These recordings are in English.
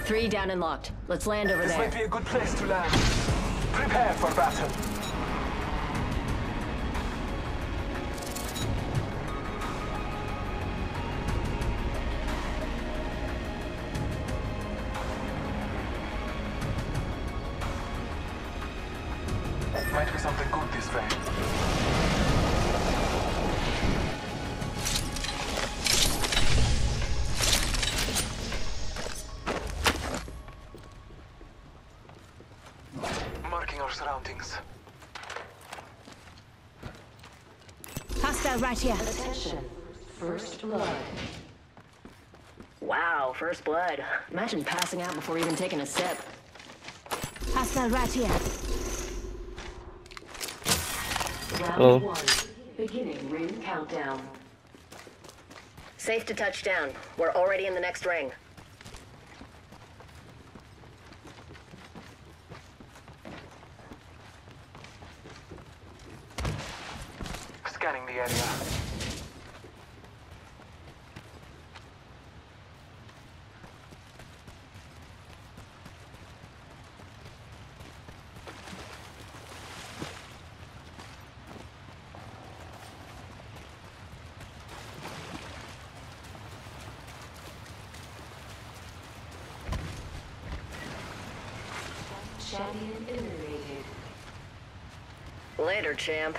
3 down and locked. Let's land over This there. might be a good place to land. Prepare for battle. Might be something good this way. Marking our surroundings. Hostile right here. Attention. First blood. Wow, first blood. Imagine passing out before even taking a sip. Hostile right here. Round 1. Beginning ring countdown. Safe to touch down. We're already in the next ring. Scanning the area. Champion eliminated. Later, champ.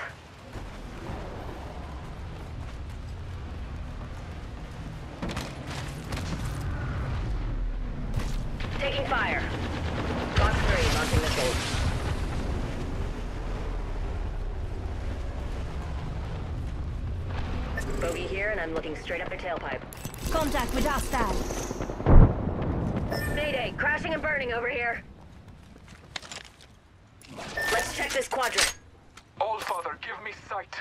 Taking fire. Box 3, launching missiles. Bogey here, and I'm looking straight up their tailpipe. Contact with hostile. Mayday, crashing and burning over here. Let's check this quadrant. All Father, give me sight.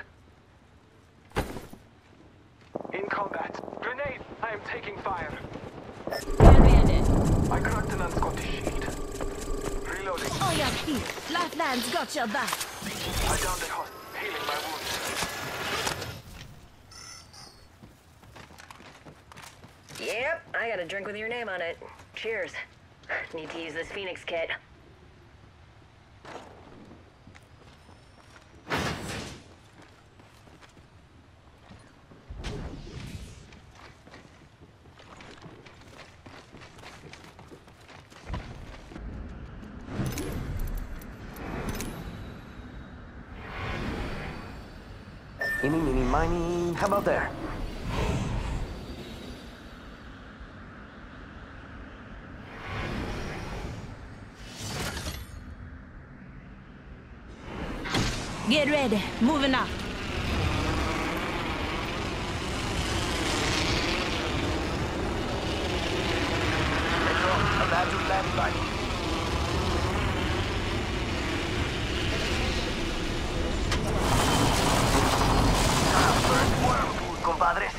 In combat. Grenade! I am taking fire. Bandit. I cracked an unscottish shield. Reloading. Oh, yeah, here. Lifeline's got your back. I downed a host, healing my wounds. Yep, I got a drink with your name on it. Cheers. Need to use this Phoenix kit. Eeny, meeny, miny. How about there? Get ready. Moving up. Let's go. A bad to land by. First whirlpool, compadres.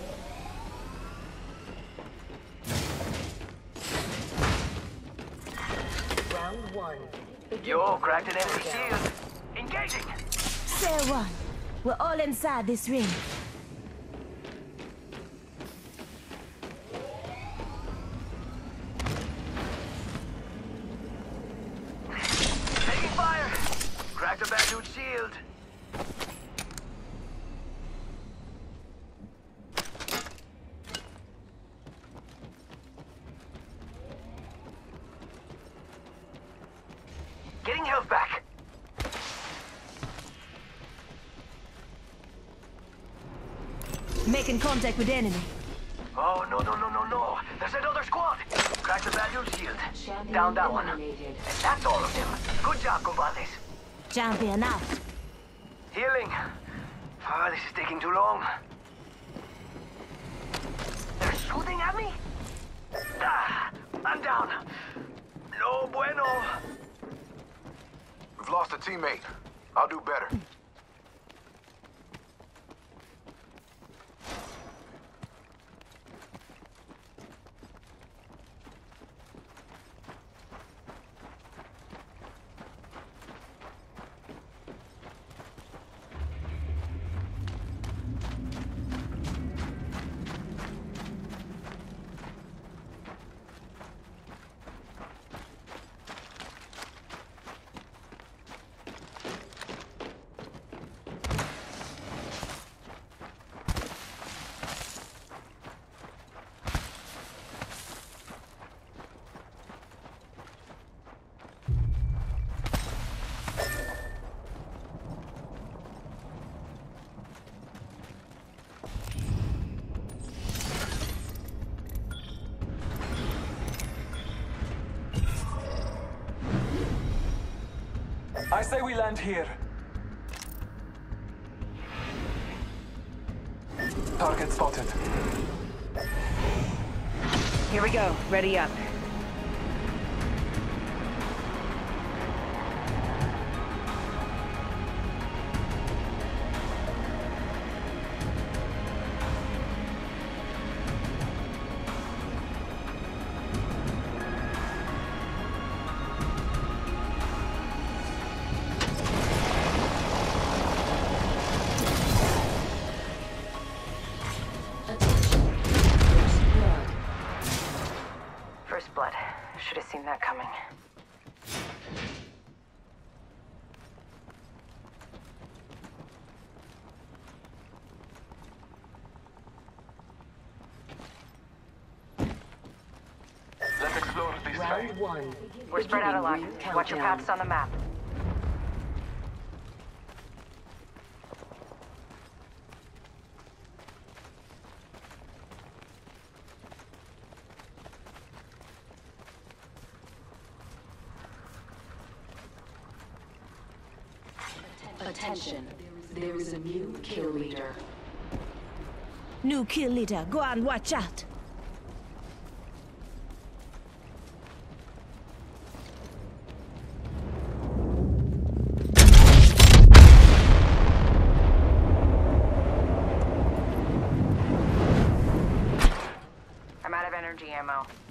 Round 1. Yo, cracked an empty shield. Engaging. Say one. We're all inside this ring. Taking fire. Cracked a bad dude's shield. Getting health back. Making contact with enemy. Oh, no, no, no, no, no. There's another squad. Cracked the bad dude's shield. Champion Down that one. eliminated. And that's all of them. Good job, compadres. Champion out. Healing. Ah, this is taking too long. They're shooting at me? Ah, I'm down. No bueno. We've lost a teammate. I'll do better. I say we land here. Target spotted. Here we go. Ready up. First blood. Should have seen that coming. Let's explore this way. Round 1. We're spread out a lot. Beginning ring Watch your countdown. paths on the map. Attention. There is a new kill leader. New kill leader, go on, watch out. I'm out of energy ammo.